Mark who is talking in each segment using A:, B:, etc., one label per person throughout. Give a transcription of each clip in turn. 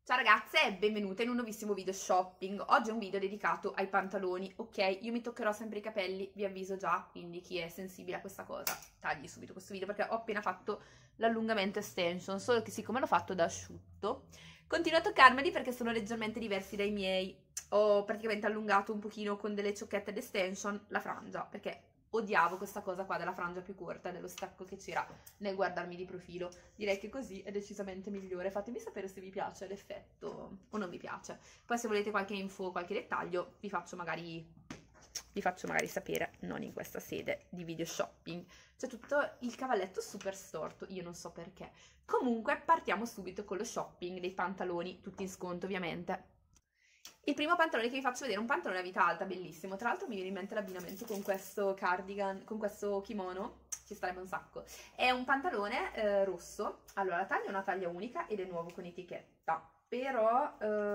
A: Ciao ragazze e benvenute in un nuovissimo video shopping. Oggi è un video dedicato ai pantaloni, ok? Io mi toccherò sempre i capelli, vi avviso già, quindi chi è sensibile a questa cosa tagli subito questo video perché ho appena fatto l'allungamento extension, solo che siccome l'ho fatto da asciutto, continuo a toccarmeli perché sono leggermente diversi dai miei. Ho praticamente allungato un pochino con delle ciocchette d'extension la frangia, perché odiavo questa cosa qua della frangia più corta, dello stacco che c'era nel guardarmi di profilo. Direi che così è decisamente migliore. Fatemi sapere se vi piace l'effetto o non vi piace. Poi se volete qualche info, qualche dettaglio, vi faccio magari sapere, non in questa sede di video shopping. C'è tutto il cavalletto super storto, io non so perché. Comunque partiamo subito con lo shopping dei pantaloni, tutti in sconto ovviamente. Il primo pantalone che vi faccio vedere è un pantalone a vita alta, bellissimo. Tra l'altro mi viene in mente l'abbinamento con questo cardigan, con questo kimono, ci starebbe un sacco. È un pantalone rosso. Allora, la taglia è una taglia unica ed è nuovo con etichetta. Però,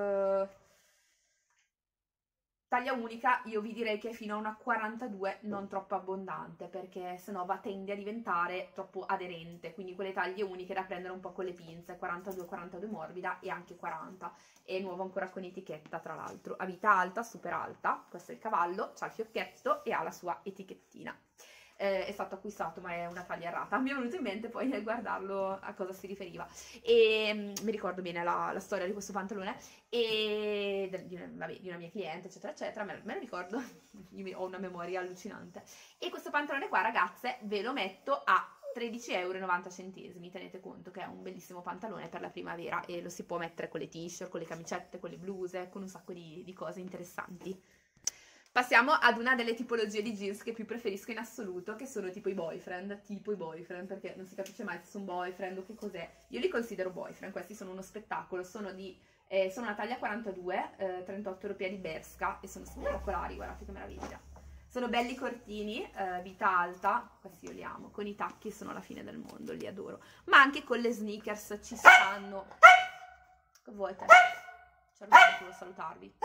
A: taglia unica io vi direi che è fino a una 42, non troppo abbondante, perché sennò tende a diventare troppo aderente. Quindi quelle taglie uniche da prendere un po' con le pinze, 42 morbida e anche 40. È nuovo ancora con etichetta, tra l'altro, a vita alta, super alta. Questo è il cavallo, c'ha il fiocchetto e ha la sua etichettina. È stato acquistato ma è una taglia errata. Mi è venuto in mente poi nel guardarlo a cosa si riferiva e mi ricordo bene la storia di questo pantalone e di una mia cliente eccetera eccetera, me lo ricordo. Io ho una memoria allucinante. E questo pantalone qua ragazze ve lo metto a 13,90 €, tenete conto che è un bellissimo pantalone per la primavera e lo si può mettere con le t-shirt, con le camicette, con le bluse, con un sacco di cose interessanti. Passiamo ad una delle tipologie di jeans che più preferisco in assoluto, che sono tipo i boyfriend, perché non si capisce mai se sono boyfriend o che cos'è. Io li considero boyfriend, questi sono uno spettacolo, sono una taglia 42, 38 europei di Bershka e sono spettacolari, guardate che meraviglia. Sono belli cortini, vita alta, questi io li amo, con i tacchi sono la fine del mondo, li adoro. Ma anche con le sneakers ci stanno. Che vuoi te? Certo, devo salutarvi.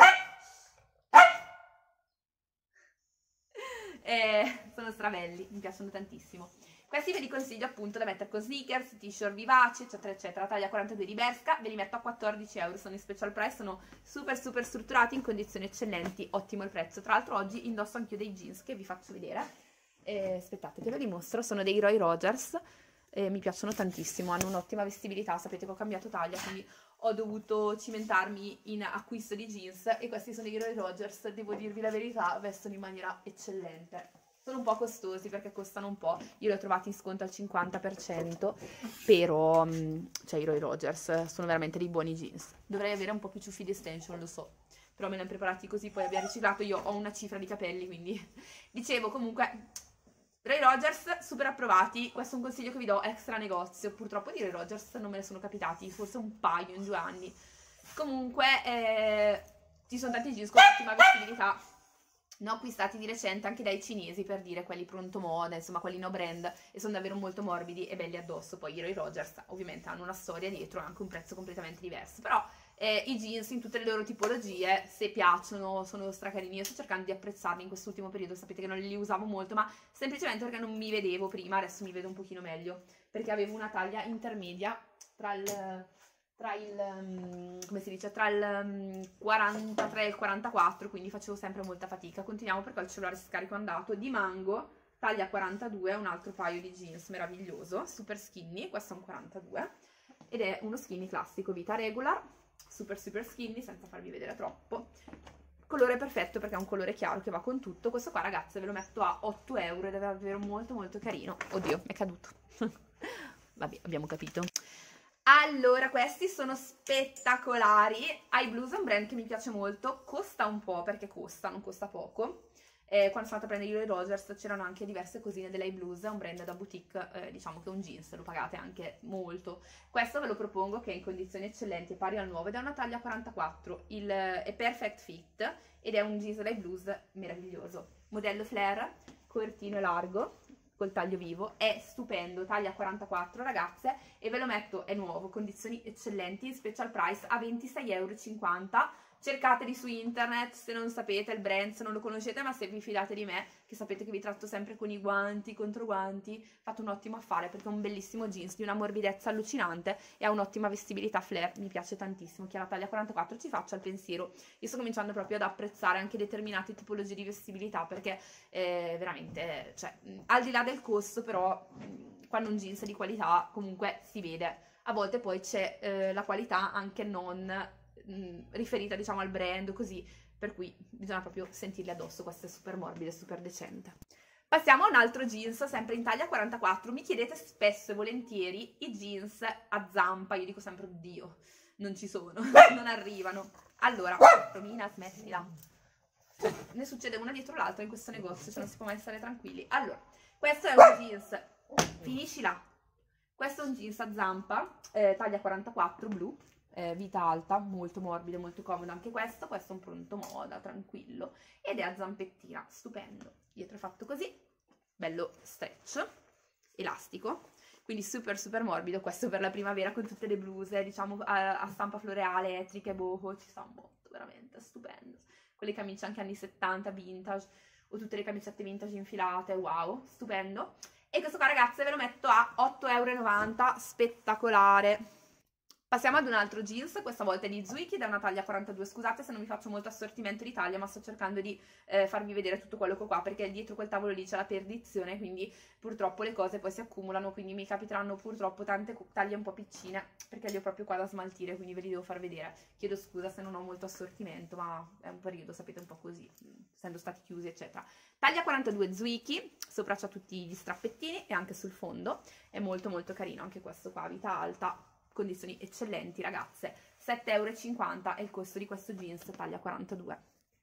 A: Sono strabelli, mi piacciono tantissimo. Questi ve li consiglio appunto da mettere con sneakers, t-shirt vivaci, eccetera eccetera. Taglia 42 di Bershka, ve li metto a 14 €, sono in special price, sono super strutturati, in condizioni eccellenti, ottimo il prezzo. Tra l'altro oggi indosso anche io dei jeans che vi faccio vedere. Aspettate, ve lo dimostro, sono dei Roy Rogers, mi piacciono tantissimo, hanno un'ottima vestibilità, sapete che ho cambiato taglia, quindi ho dovuto cimentarmi in acquisto di jeans e questi sono i Roy Rogers, devo dirvi la verità, vestono in maniera eccellente. Sono un po' costosi perché costano un po', io li ho trovati in sconto al 50%, però cioè i Roy Rogers sono veramente dei buoni jeans. Dovrei avere un po' più ciuffi di extension, lo so, però me ne hanno preparati così, poi abbiamo riciclato, io ho una cifra di capelli, quindi dicevo comunque Roy Rogers super approvati. Questo è un consiglio che vi do extra negozio, purtroppo di Roy Rogers non me ne sono capitati, forse un paio in 2 anni. Comunque ci sono tanti jeans con ottima vestibilità, ne ho acquistati di recente anche dai cinesi, per dire, quelli pronto moda, insomma quelli no brand, e sono davvero molto morbidi e belli addosso. Poi i Roy Rogers ovviamente hanno una storia dietro e anche un prezzo completamente diverso, però i jeans in tutte le loro tipologie, se piacciono, sono stracarini. Io sto cercando di apprezzarli in quest'ultimo periodo, sapete che non li usavo molto, ma semplicemente perché non mi vedevo prima, adesso mi vedo un pochino meglio, perché avevo una taglia intermedia tra il come si dice, tra il 43 e il 44, quindi facevo sempre molta fatica. Continuiamo perché ho il cellulare scarico andato. Di Mango, taglia 42, un altro paio di jeans meraviglioso, super skinny, questo è un 42 ed è uno skinny classico, vita regular, super skinny, senza farvi vedere troppo. Colore perfetto perché è un colore chiaro che va con tutto. Questo qua ragazze ve lo metto a 8 € ed è davvero molto carino. Oddio, è caduto. Vabbè, abbiamo capito. Allora, questi sono spettacolari. iBlues è un brand che mi piace molto, costa un po' perché non costa poco. Quando sono andata a prendere i Roy Rogers c'erano anche diverse cosine dell'iBlues, è un brand da boutique, diciamo che un jeans lo pagate anche molto. Questo ve lo propongo che è in condizioni eccellenti, è pari al nuovo ed è una taglia 44, è perfect fit ed è un jeans dell'iBlues meraviglioso. Modello flare, cortino e largo, col taglio vivo, è stupendo, taglia 44 ragazze e ve lo metto, è nuovo, condizioni eccellenti, in special price a 26,50 €, cercateli su internet se non sapete il brand, se non lo conoscete, ma se vi fidate di me, che sapete che vi tratto sempre con i guanti, contro guanti, fate un ottimo affare perché è un bellissimo jeans di una morbidezza allucinante e ha un'ottima vestibilità flare, mi piace tantissimo. Chi ha la taglia 44 ci faccia il pensiero. Io sto cominciando proprio ad apprezzare anche determinate tipologie di vestibilità perché veramente, cioè, al di là del costo, però quando un jeans è di qualità comunque si vede. A volte poi c'è la qualità anche non riferita, diciamo, al brand, così, per cui bisogna proprio sentirli addosso. Questo è super morbido e super decente. Passiamo a un altro jeans, sempre in taglia 44. Mi chiedete spesso e volentieri i jeans a zampa. Io dico sempre, oddio, non ci sono, non arrivano. Allora, Romina, smettila. Ne succede una dietro l'altra in questo negozio, cioè non si può mai stare tranquilli. Allora, questo è un jeans, finiscila. Questo è un jeans a zampa, taglia 44, blu, vita alta, molto morbido, molto comodo anche questo. Questo è un pronto moda, tranquillo, ed è a zampettina, stupendo. Dietro è fatto così, bello stretch, elastico, quindi super super morbido. Questo per la primavera con tutte le bluse, diciamo, a stampa floreale, etriche, boho, ci sta molto, veramente, stupendo. Con le camicie anche anni 70, vintage, o tutte le camicette vintage infilate, wow, stupendo. E questo qua, ragazze, ve lo metto a 8,90 €, spettacolare. Passiamo ad un altro jeans, questa volta è di Zuiki, da una taglia 42, scusate se non vi faccio molto assortimento di taglia, ma sto cercando di farvi vedere tutto quello che ho qua, perché dietro quel tavolo lì c'è la perdizione, quindi purtroppo le cose poi si accumulano, quindi mi capiteranno purtroppo tante taglie un po' piccine, perché li ho proprio qua da smaltire, quindi ve li devo far vedere. Chiedo scusa se non ho molto assortimento, ma è un periodo, sapete, un po' così, essendo stati chiusi, eccetera. Taglia 42 Zuiki, sopra c'ha tutti gli strappettini e anche sul fondo, è molto molto carino anche questo qua, vita alta, condizioni eccellenti, ragazze. 7,50 € è il costo di questo jeans taglia 42.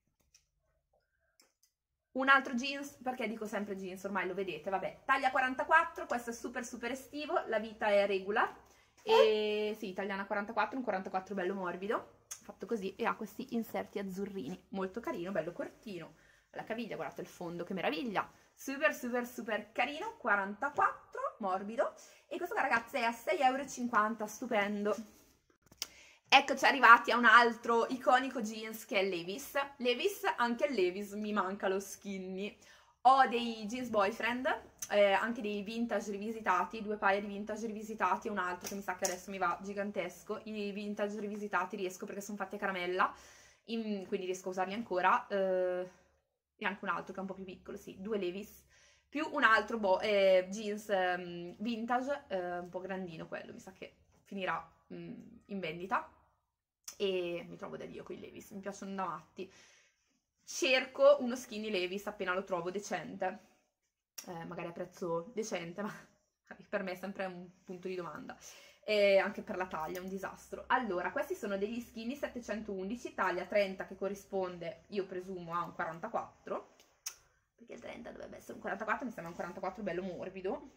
A: Un altro jeans, perché dico sempre jeans, ormai lo vedete, vabbè, taglia 44, questo è super super estivo, la vita è regular, e sì, italiana 44, un 44 bello morbido, fatto così, e ha questi inserti azzurrini, molto carino, bello cortino, la caviglia, guardate il fondo, che meraviglia, super super super carino, 44, morbido, e questo qua, ragazze, è a 6,50 €, stupendo. Eccoci arrivati a un altro iconico jeans che è Levi's. Levi's, anche il Levi's mi manca lo skinny. Ho dei jeans boyfriend, anche dei vintage rivisitati, 2 paia di vintage rivisitati e un altro che mi sa che adesso mi va gigantesco. I vintage rivisitati riesco perché sono fatti a caramella, quindi riesco a usarli ancora. E anche un altro che è un po' più piccolo, sì, 2 Levi's. Più un altro jeans vintage, un po' grandino quello, mi sa che finirà in vendita. E mi trovo da Dio con i Levi's, mi piacciono da matti. Cerco uno skinny Levi's appena lo trovo decente, magari a prezzo decente, ma per me è sempre un punto di domanda. E anche per la taglia è un disastro. Allora, questi sono degli skinny 711, taglia 30 che corrisponde, io presumo, a un 44, perché il 30 dovrebbe essere un 44, mi sembra un 44 bello morbido.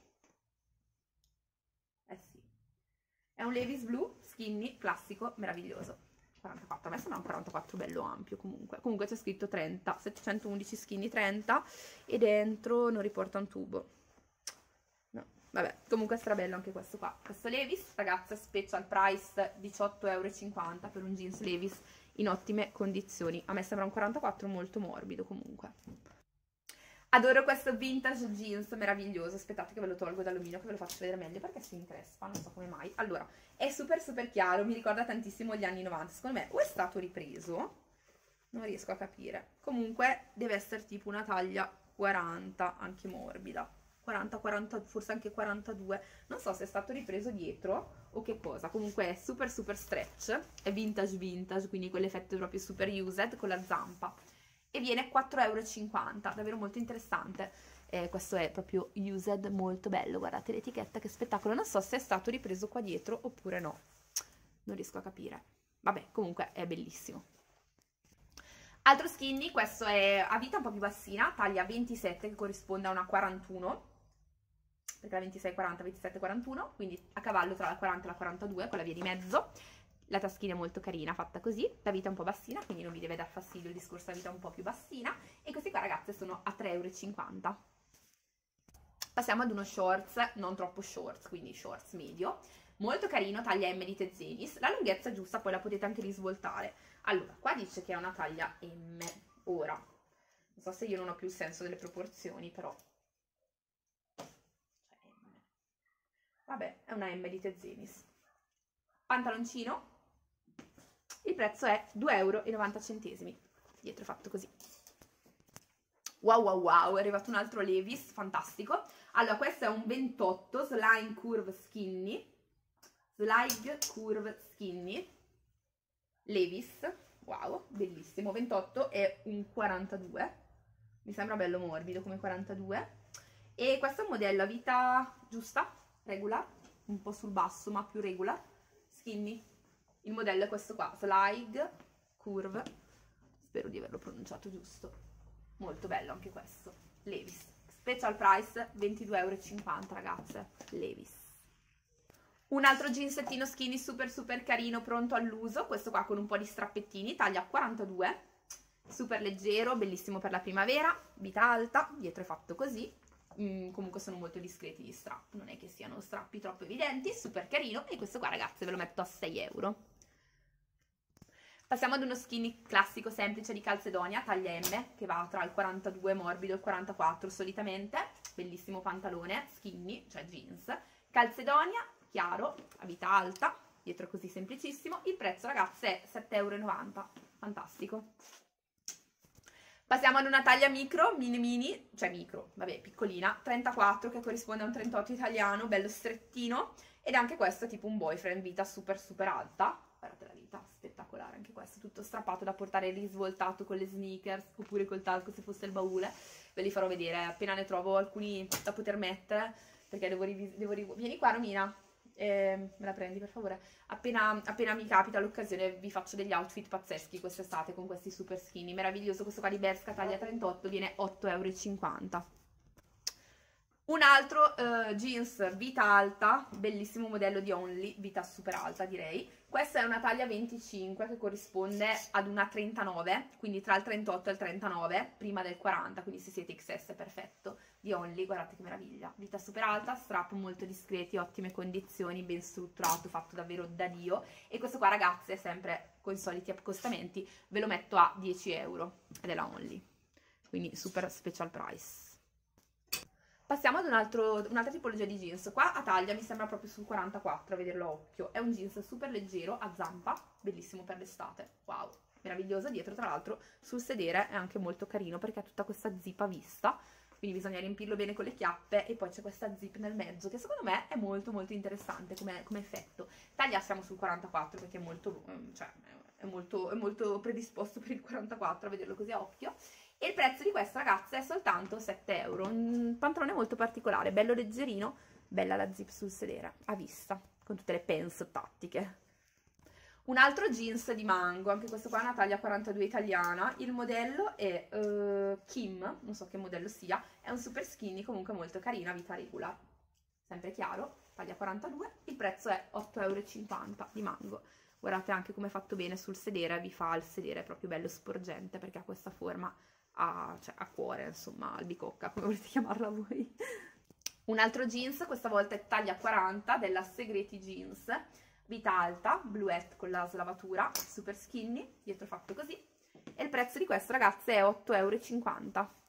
A: Sì. È un Levi's blu, skinny, classico, meraviglioso. 44, a me sembra un 44 bello ampio comunque. Comunque c'è scritto 30, 711 skinny 30 e dentro non riporta un tubo. No, vabbè, comunque è strabello anche questo qua. Questo Levi's, ragazze, special price 18,50 € per un jeans Levi's in ottime condizioni. A me sembra un 44 molto morbido comunque. Adoro questo vintage jeans meraviglioso. Aspettate che ve lo tolgo dall'alluminio, che ve lo faccio vedere meglio perché si increspa, non so come mai. Allora, è super super chiaro, mi ricorda tantissimo gli anni 90. Secondo me o è stato ripreso, non riesco a capire. Comunque deve essere tipo una taglia 40, anche morbida. 40, 40, forse anche 42. Non so se è stato ripreso dietro o che cosa. Comunque è super super stretch, è vintage vintage, quindi quell'effetto proprio super used con la zampa. E viene 4,50 €, davvero molto interessante. Questo è proprio used, molto bello, guardate l'etichetta, che spettacolo. Non so se è stato ripreso qua dietro oppure no, non riesco a capire. Vabbè, comunque è bellissimo. Altro skinny, questo è a vita un po' più bassina, taglia 27 che corrisponde a una 41, perché la 26 40, 27 41, quindi a cavallo tra la 40 e la 42, con la via di mezzo. La taschina è molto carina, fatta così, la vita è un po' bassina, quindi non vi deve dar fastidio il discorso della vita un po' più bassina. E questi qua, ragazze, sono a 3,50 €. Passiamo ad uno shorts, non troppo shorts, quindi shorts medio. molto carino, taglia M di Tezenis, la lunghezza è giusta, poi la potete anche risvoltare. Allora, qua dice che è una taglia M, ora, non so se io non ho più il senso delle proporzioni, però, vabbè, è una M di Tezenis. Pantaloncino, il prezzo è 2,90 €, dietro è fatto così. Wow wow wow, è arrivato un altro Levi's, fantastico. Allora, questo è un 28 Slide Curve Skinny, Levi's, wow, bellissimo, 28 è un 42, mi sembra bello morbido come 42, e questo è un modello a vita giusta, regular, un po' sul basso ma più regular, skinny. Il modello è questo qua, Slide Curve, spero di averlo pronunciato giusto. Molto bello anche questo, Levi's, special price 22,50 €, ragazze, Levi's. Un altro jeansettino skinny super super carino, pronto all'uso, questo qua con un po' di strappettini, taglia 42, super leggero, bellissimo per la primavera, vita alta, dietro è fatto così, comunque sono molto discreti gli strap, non è che siano strappi troppo evidenti, super carino, e questo qua, ragazze, ve lo metto a 6 €. Passiamo ad uno skinny classico semplice di Calzedonia, taglia M, che va tra il 42 morbido e il 44 solitamente, bellissimo pantalone, skinny, cioè jeans, Calzedonia, chiaro, a vita alta, dietro è così semplicissimo, il prezzo, ragazze, è 7,90 €, fantastico. Passiamo ad una taglia micro, mini, cioè micro, vabbè, piccolina, 34, che corrisponde a un 38 italiano, bello strettino, ed anche questo è tipo un boyfriend, vita super super alta, guardate la vita, spettacolare anche questo, tutto strappato da portare risvoltato con le sneakers, oppure col talco se fosse il baule, ve li farò vedere appena ne trovo alcuni da poter mettere, perché vieni qua Romina, me la prendi per favore, appena mi capita l'occasione vi faccio degli outfit pazzeschi quest'estate con questi super skinny, meraviglioso, questo qua di Bershka taglia 38, viene 8,50 €. Un altro jeans vita alta, bellissimo modello di Only, vita super alta direi. Questa è una taglia 25 che corrisponde ad una 39, quindi tra il 38 e il 39, prima del 40, quindi se siete XS è perfetto, di Only, guardate che meraviglia. Vita super alta, strap molto discreti, ottime condizioni, ben strutturato, fatto davvero da Dio. E questo qua, ragazze, sempre con i soliti accostamenti, ve lo metto a 10 € ed è la Only, quindi super special price. Passiamo ad un'altra tipologia di jeans, qua a taglia mi sembra proprio sul 44, a vederlo a occhio, è un jeans super leggero, a zampa, bellissimo per l'estate, wow, meraviglioso, dietro tra l'altro sul sedere è anche molto carino perché ha tutta questa zip a vista, quindi bisogna riempirlo bene con le chiappe e poi c'è questa zip nel mezzo che secondo me è molto molto interessante come effetto. Taglia siamo sul 44 perché è molto, cioè, è molto predisposto per il 44 a vederlo così a occhio. E il prezzo di questo, ragazze, è soltanto 7 €, un pantalone molto particolare, bello leggerino, bella la zip sul sedere, a vista, con tutte le pens tattiche. Un altro jeans di Mango, anche questo qua è una taglia 42 italiana, il modello è Kim, non so che modello sia, è un super skinny, comunque molto carina, vita regular, sempre chiaro, taglia 42, il prezzo è 8,50 € di Mango. Guardate anche come è fatto bene sul sedere, vi fa il sedere proprio bello sporgente perché ha questa forma cioè a cuore, insomma, albicocca, come volete chiamarla voi. Un altro jeans, questa volta è taglia 40, della Segreti Jeans, vita alta, bluette con la slavatura, super skinny, dietro fatto così, e il prezzo di questo, ragazze, è 8,50 €.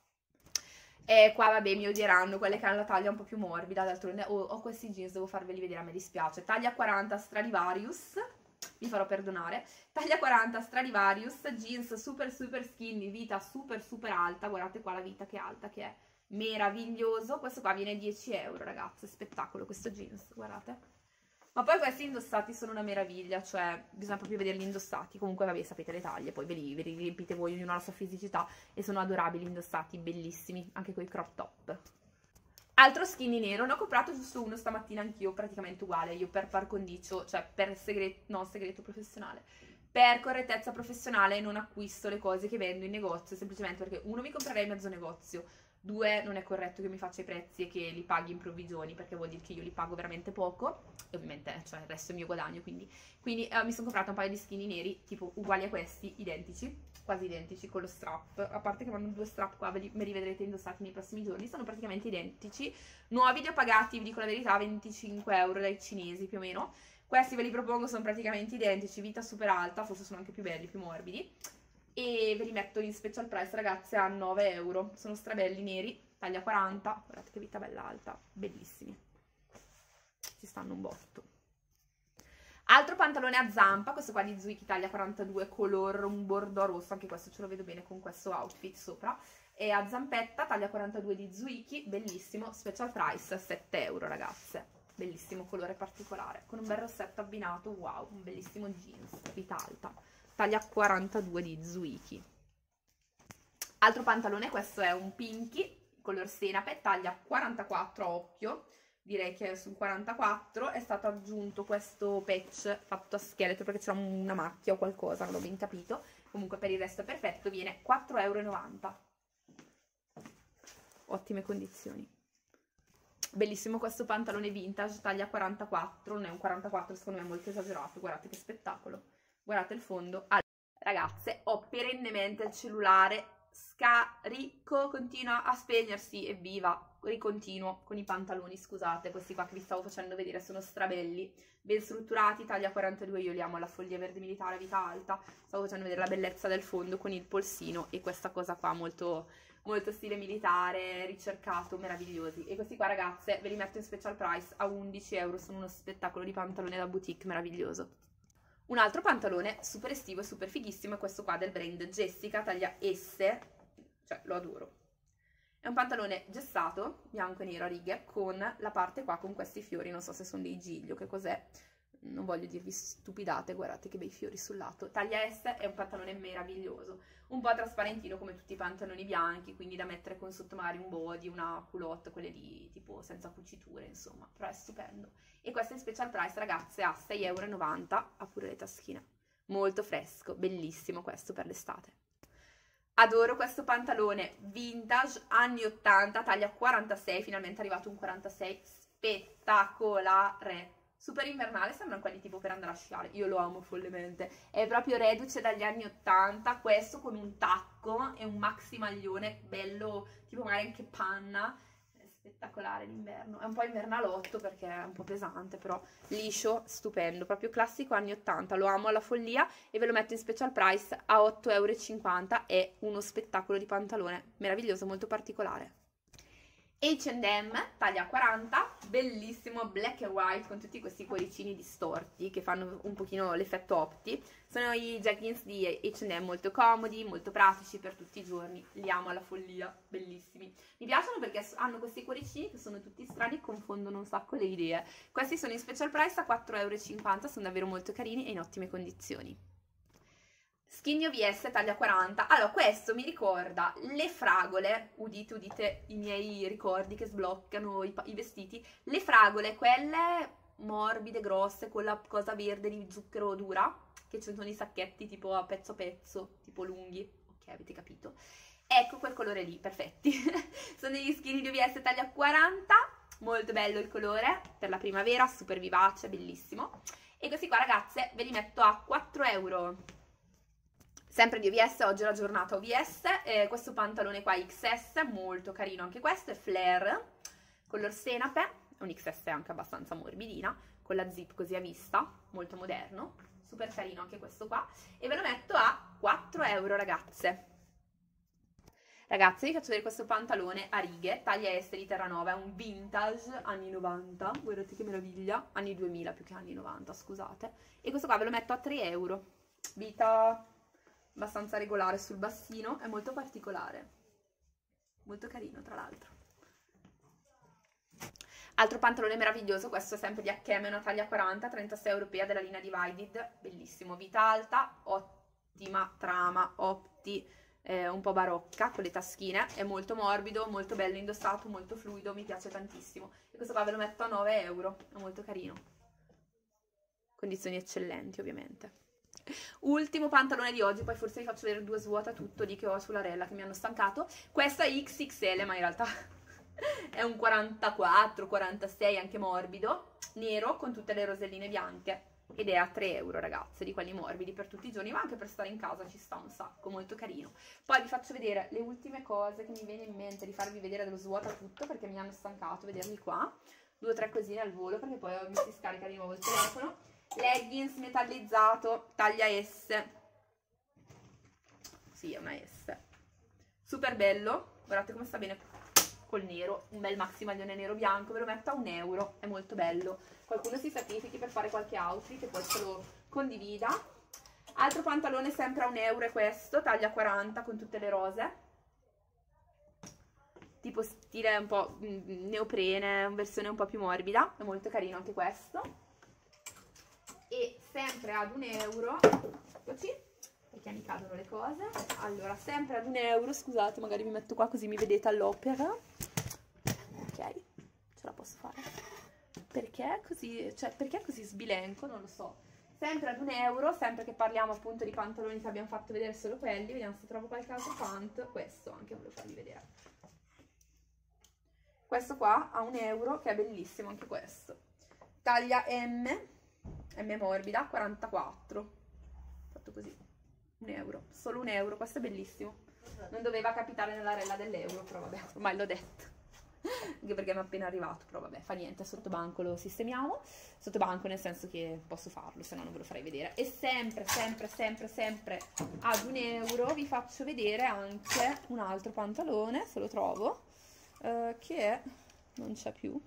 A: E qua, vabbè, mi odieranno quelle che hanno la taglia un po' più morbida, d'altronde ho questi jeans, devo farveli vedere, a me dispiace. Taglia 40 Stradivarius, mi farò perdonare, taglia 40 Stradivarius, jeans super super skinny, vita super super alta, guardate qua la vita che alta che è, meraviglioso, questo qua viene 10 €, ragazze, spettacolo questo jeans, guardate. Ma poi questi indossati sono una meraviglia, cioè bisogna proprio vederli indossati, comunque vabbè sapete le taglie, poi ve li riempite voi, ognuno ha la sua fisicità, e sono adorabili indossati, bellissimi, anche con i crop top. Altro skinny nero, ne ho comprato giusto uno stamattina anch'io, praticamente uguale, io per par condicio, cioè per segreto professionale, per correttezza professionale non acquisto le cose che vendo in negozio, semplicemente perché uno mi comprerei mezzo negozio, 2, non è corretto che mi faccia i prezzi e che li paghi in provvigioni, perché vuol dire che io li pago veramente poco, e ovviamente cioè, il resto è il mio guadagno, quindi mi sono comprata un paio di skinny neri, tipo uguali a questi, identici, quasi identici, con lo strap, a parte che vanno 2 strap qua, me li vedrete indossati nei prossimi giorni, sono praticamente identici, nuovi li ho pagati, vi dico la verità, 25 euro dai cinesi più o meno. Questi ve li propongo, sono praticamente identici, vita super alta, forse sono anche più belli, più morbidi, e ve li metto in special price, ragazze, a 9 euro, sono strabelli neri, taglia 40, guardate che vita bella alta, bellissimi, ci stanno un botto. Altro pantalone a zampa, questo qua di Zwiki, taglia 42, color un bordeaux rosso, anche questo ce lo vedo bene con questo outfit sopra, e a zampetta, taglia 42 di Zwiki, bellissimo, special price, 7 euro, ragazze. Bellissimo colore particolare, con un bel rossetto abbinato, wow, un bellissimo jeans, vita alta, taglia 42 di Zwiki. Altro pantalone, questo è un pinky, color senape, taglia 44 a occhio, direi che sul 44 è stato aggiunto questo patch fatto a scheletro perché c'era una macchia o qualcosa, non l'ho ben capito, comunque per il resto è perfetto, viene 4,90 €, ottime condizioni. Bellissimo questo pantalone vintage, taglia 44, non è un 44, secondo me è molto esagerato, guardate che spettacolo, guardate il fondo. Allora, ragazze, ho perennemente il cellulare scarico, continua a spegnersi, evviva, ricontinuo con i pantaloni, scusate, questi qua che vi stavo facendo vedere sono strabelli, ben strutturati, taglia 42, io li amo, la foglia verde militare a vita alta, stavo facendo vedere la bellezza del fondo con il polsino e questa cosa qua molto stile militare, ricercato, meravigliosi. E questi qua, ragazze, ve li metto in special price a 11 euro, sono uno spettacolo di pantalone da boutique meraviglioso. Un altro pantalone super estivo e super fighissimo è questo qua del brand Jessica, taglia S, cioè lo adoro. È un pantalone gessato, bianco e nero a righe, con la parte qua con questi fiori, non so se sono dei giglio, che cos'è, non voglio dirvi stupidate, guardate che bei fiori sul lato. Taglia S, è un pantalone meraviglioso, un po' trasparentino come tutti i pantaloni bianchi, quindi da mettere con sotto magari un body, una culotte, quelle lì tipo senza cuciture, insomma, però è stupendo. E questo è in special price, ragazze, a 6,90 €, ha pure le taschine, molto fresco, bellissimo questo per l'estate. Adoro questo pantalone vintage, anni 80, taglia 46, finalmente è arrivato un 46, spettacolare, super invernale, sembrano quelli tipo per andare a sciare, io lo amo follemente, è proprio reduce dagli anni 80, questo con un tacco e un maxi maglione bello, tipo magari anche panna, è spettacolare d'inverno, è un po' invernalotto perché è un po' pesante, però liscio, stupendo, proprio classico anni 80, lo amo alla follia e ve lo metto in special price a 8,50 €, è uno spettacolo di pantalone, meraviglioso, molto particolare. H&M, taglia 40, bellissimo, black and white con tutti questi cuoricini distorti che fanno un pochino l'effetto opti. Sono i jeggings di H&M molto comodi, molto pratici per tutti i giorni, li amo alla follia, bellissimi. Mi piacciono perché hanno questi cuoricini che sono tutti strani e confondono un sacco le idee. Questi sono in special price a 4,50 €, sono davvero molto carini e in ottime condizioni. Skinny OVS taglia 40, allora questo mi ricorda le fragole, udite udite i miei ricordi che sbloccano i vestiti, le fragole, quelle morbide, grosse, con la cosa verde di zucchero dura, che ci sono i sacchetti tipo a pezzo, tipo lunghi, ok avete capito, ecco quel colore lì, perfetti, sono gli skinny di OVS taglia 40, molto bello il colore, per la primavera, super vivace, bellissimo, e questi qua ragazze ve li metto a 4 €. Sempre di OVS, oggi è la giornata OVS, questo pantalone qua XS, molto carino anche questo, è flare, color senape, un XS anche abbastanza morbidina, con la zip così a vista, molto moderno, super carino anche questo qua, e ve lo metto a 4 € ragazze. Ragazzi, vi faccio vedere questo pantalone a righe, taglia S di Terranova, è un vintage anni 90, guardate che meraviglia, anni 2000 più che anni 90, scusate, e questo qua ve lo metto a 3 €, vita abbastanza regolare sul bassino, è molto particolare, molto carino tra l'altro. Altro pantalone meraviglioso, questo è sempre di H&M, una taglia 40, 36 europea della linea Divided, bellissimo, vita alta, ottima trama, opti, un po' barocca, con le taschine, è molto morbido, molto bello indossato, molto fluido, mi piace tantissimo. E questo qua ve lo metto a 9 €, è molto carino. Condizioni eccellenti ovviamente. Ultimo pantalone di oggi, poi forse vi faccio vedere 2 svuota tutto lì che ho sulla rella che mi hanno stancato. Questo è XXL, ma in realtà è un 44, 46, anche morbido, nero con tutte le roselline bianche. Ed è a 3 euro, ragazze, di quelli morbidi per tutti i giorni, ma anche per stare in casa ci sta un sacco, molto carino. Poi vi faccio vedere le ultime cose che mi viene in mente di farvi vedere dello svuota tutto, perché mi hanno stancato vederli qua. 2 o 3 cosine al volo, perché poi mi si scarica di nuovo il telefono. Leggings metallizzato, taglia S. Sì, è una S. Super bello, guardate come sta bene col nero, un bel maxi maglione nero bianco, ve lo metto a 1 euro, è molto bello. Qualcuno si sacrifichi per fare qualche outfit e poi ce lo condivida. Altro pantalone sempre a 1 euro è questo, taglia 40 con tutte le rose, tipo stile un po' neoprene, versione un po' più morbida, è molto carino anche questo. E sempre ad 1 euro, eccoci, perché mi cadono le cose. Allora, sempre ad 1 euro, scusate, magari mi metto qua così mi vedete all'opera. Ok, ce la posso fare. Perché così, cioè, perché così sbilenco? Non lo so. Sempre ad 1 euro, sempre che parliamo appunto di pantaloni che abbiamo fatto vedere solo quelli. Vediamo se trovo qualche altro pant. Questo anche volevo farvi vedere. Questo qua a 1 euro, che è bellissimo anche questo. Taglia M morbida, 44. Fatto così. 1 euro, solo 1 euro, questo è bellissimo. Non doveva capitare nella rella dell'euro, però vabbè, ormai l'ho detto. Anche perché mi è appena arrivato, però vabbè, fa niente, sotto banco lo sistemiamo. Sotto banco nel senso che posso farlo, se no non ve lo farei vedere. E sempre ad 1 euro vi faccio vedere anche un altro pantalone, se lo trovo, che è... non c'è più.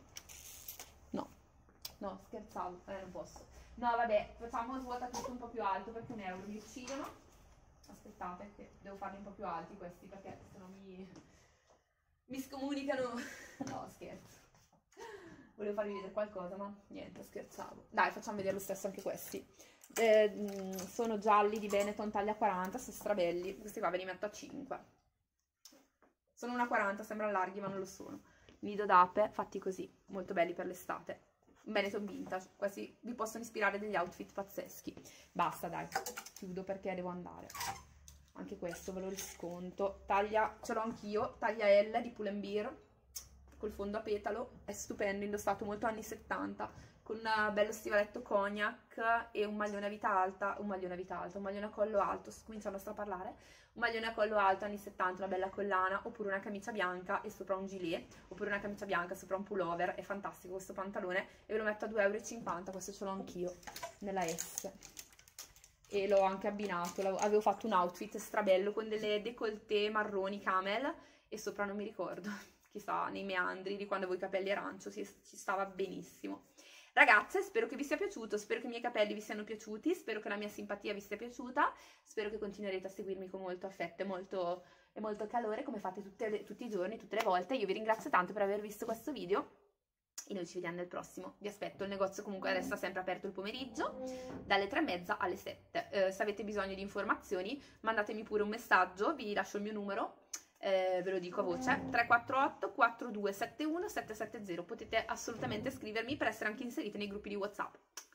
A: No, scherzavo, non posso. No, vabbè, facciamo svuota tutto un po' più alto, perché 1 euro mi uccidono. Aspettate che devo farli un po' più alti questi, perché sennò mi scomunicano. No, scherzo. Volevo farvi vedere qualcosa, ma niente, scherzavo. Dai, facciamo vedere lo stesso anche questi. Sono gialli di Benetton taglia 40, sono strabelli. Questi qua ve li metto a 5. Sono una 40, sembrano larghi ma non lo sono. Nido d'ape fatti così, molto belli per l'estate. Benetton vintage, quasi vi possono ispirare degli outfit pazzeschi. Basta, dai, chiudo perché devo andare. Anche questo ve lo risconto. Taglia, ce l'ho anch'io, taglia L di Pull&Bear, col fondo a petalo, è stupendo, indossato molto anni 70, con un bello stivaletto cognac e un maglione a vita alta, un maglione a collo alto, sto cominciando a straparlare, un maglione a collo alto anni 70, una bella collana, oppure una camicia bianca e sopra un gilet, oppure una camicia bianca sopra un pullover. È fantastico questo pantalone e ve lo metto a 2,50 euro, questo ce l'ho anch'io, nella S. E l'ho anche abbinato, avevo fatto un outfit strabello con delle décolleté marroni camel e sopra non mi ricordo, chissà, nei meandri di quando avevo i capelli arancio, ci stava benissimo. Ragazze, spero che vi sia piaciuto, spero che i miei capelli vi siano piaciuti, spero che la mia simpatia vi sia piaciuta, spero che continuerete a seguirmi con molto affetto e molto calore, come fate tutti i giorni, tutte le volte. Io vi ringrazio tanto per aver visto questo video e noi ci vediamo nel prossimo. Vi aspetto, il negozio comunque resta sempre aperto il pomeriggio, dalle 3:30 alle 7. Se avete bisogno di informazioni, mandatemi pure un messaggio, vi lascio il mio numero. Ve lo dico a voce, 348 4271 770. Potete assolutamente scrivermi per essere anche inseriti nei gruppi di WhatsApp.